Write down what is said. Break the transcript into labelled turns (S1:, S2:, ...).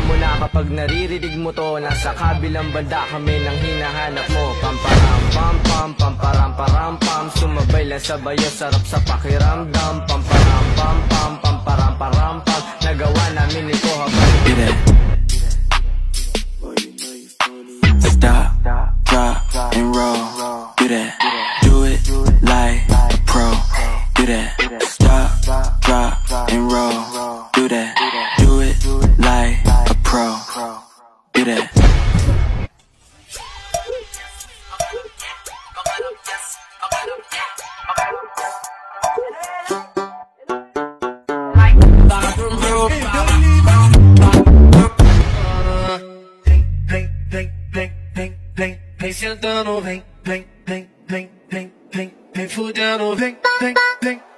S1: mo na kapag naririnig mo to, nasa kabilang banda kami nang hinahanap mo. Pamparam pam pam, pamparam param pam, sumabay lang sa bayo, sarap sa pakiramdam. Pamparam pam pam, pamparam param pam, nagawa namin ito habang
S2: do that. Stop, drop, and roll. Do that. Do it like a pro. Do that. Stop, drop, and roll. Do that. Do it like a pro. Do that.
S3: Vem sentando, vem fudendo, vem